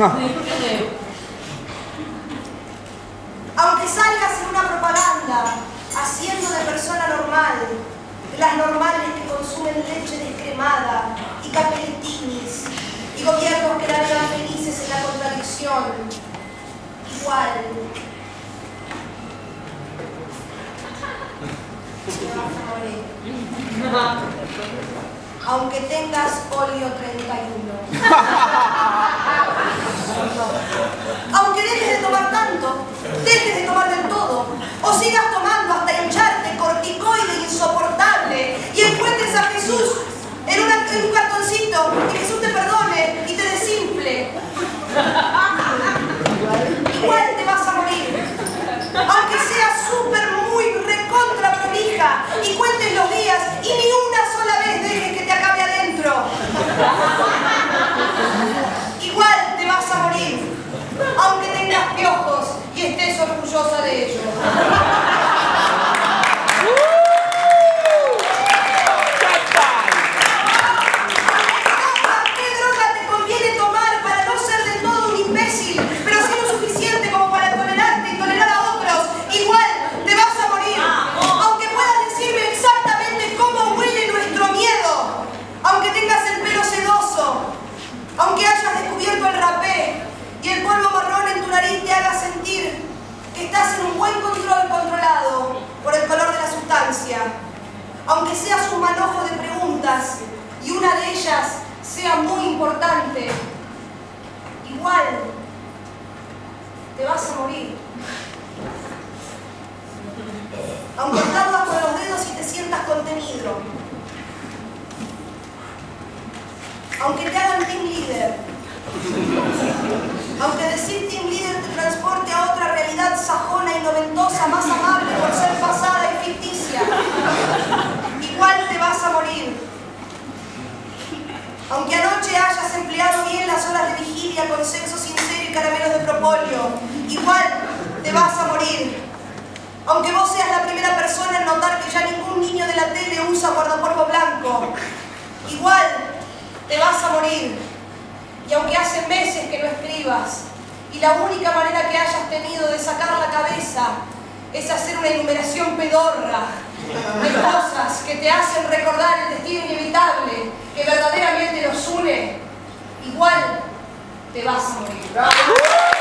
Aunque salgas en una propaganda haciendo de persona normal, de las normales que consumen leche descremada y capeletinis y gobiernos que navegan felices en la contradicción, igual te vas a morir. Aunque tengas óleo 31. Aunque dejes de tomar tanto, dejes de tomar del todo, o sigas tomando hasta hincharte corticoide insoportable y encuentres a Jesús en un cartoncito y Jesús te perdone y te desinfle. Igual te vas a morir. Aunque seas súper muy recontra prolija y cuentes los días y ni una sola vez dejes que te acabe adentro. Igual te vas a morir. Aunque tengas piojos y estés orgullosa de ello. ¿Qué droga te conviene tomar para no ser del todo un imbécil, pero sí lo suficiente como para tolerarte y tolerar a otros? Igual te vas a morir. Aunque puedas decirme exactamente cómo huele nuestro miedo. Aunque tengas el pelo sedoso. Aunque hayas descubierto el rapé y el polvo marrón en tu nariz te haga sentir que estás en un buen control controlado por el color de la sustancia. Aunque seas un manojo de preguntas y una de ellas sea muy importante, igual te vas a morir. Aunque aplaudas con los dedos y te sientas contenido. Aunque te hagan team leader. Aunque decir team leader te transporte a otra realidad sajona y noventosa, más amable por ser pasada y ficticia. Igual te vas a morir. Aunque anoche hayas empleado bien las horas de vigilia con sexo sincero y caramelos de propóleo, igual te vas a morir. Aunque vos seas la primera persona en notar que ya ningún niño de la tele usa guardapolvo blanco, igual te vas a morir. Y aunque hace meses que no escribas, y la única manera que hayas tenido de sacar la cabeza es hacer una enumeración pedorra de cosas que te hacen recordar el destino inevitable que verdaderamente nos une, igual te vas a morir.